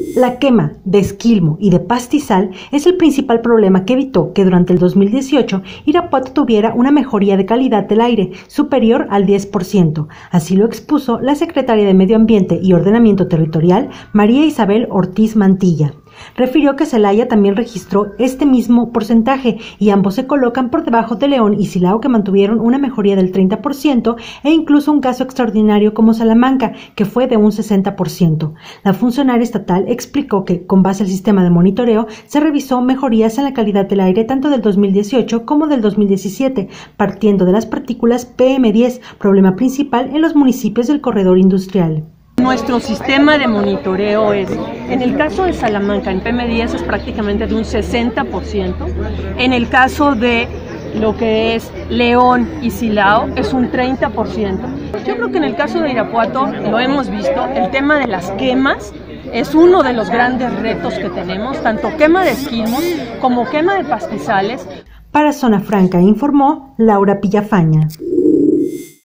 La quema de esquilmo y de pastizal es el principal problema que evitó que durante el 2018 Irapuato tuviera una mejoría de calidad del aire superior al 10%. Así lo expuso la secretaria de Medio Ambiente y Ordenamiento Territorial, María Isabel Ortiz Mantilla. Refirió que Celaya también registró este mismo porcentaje y ambos se colocan por debajo de León y Silao, que mantuvieron una mejoría del 30% e incluso un caso extraordinario como Salamanca, que fue de un 60%. La funcionaria estatal explicó que, con base al sistema de monitoreo, se revisó mejorías en la calidad del aire tanto del 2018 como del 2017, partiendo de las partículas PM10, problema principal en los municipios del corredor industrial. Nuestro sistema de monitoreo es, en el caso de Salamanca, en PM10 es prácticamente de un 60%, en el caso de lo que es León y Silao es un 30%. Yo creo que en el caso de Irapuato, lo hemos visto, el tema de las quemas es uno de los grandes retos que tenemos, tanto quema de esquilmos como quema de pastizales. Para Zona Franca informó Laura Pillafaña.